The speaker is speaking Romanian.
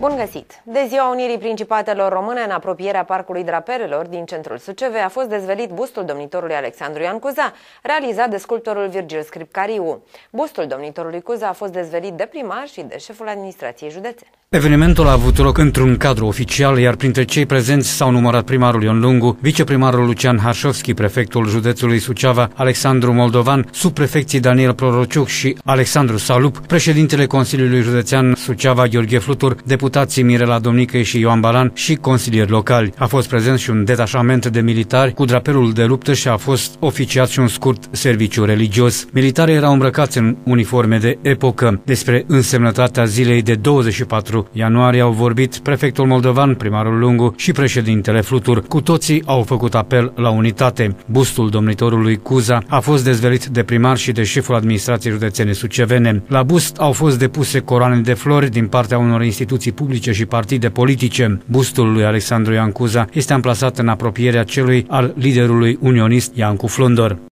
Bun găsit! De Ziua Unirii Principatelor Române, în apropierea Parcului Draperelor din centrul Suceavei, a fost dezvălit bustul domnitorului Alexandru Ioan Cuza, realizat de sculptorul Virgil Scripcariu. Bustul domnitorului Cuza a fost dezvălit de primar și de șeful administrației județene. Evenimentul a avut loc într-un cadru oficial, iar printre cei prezenți s-au numărat primarul Ion Lungu, viceprimarul Lucian Harșovski, prefectul județului Suceava Alexandru Moldovan, subprefecții Daniel Prorociuc și Alexandru Salup, președintele Consiliului Județean Suceava Gheorghe Flutur, deputații Mirela Domnică și Ioan Balan și consilieri locali. A fost prezent și un detașament de militari cu drapelul de luptă și a fost oficiat și un scurt serviciu religios. Militarii erau îmbrăcați în uniforme de epocă. Despre însemnătatea zilei de 24 ianuarie au vorbit prefectul moldovan, primarul Lungu și președintele Flutur. Cu toții au făcut apel la unitate. Bustul domnitorului Cuza a fost dezvălit de primar și de șeful administrației județene sucevene. La bust au fost depuse coroane de flori din partea unor instituții publice și partide politice. Bustul lui Alexandru Ioan Cuza este amplasat în apropierea celui al liderului unionist Iancu Flondor.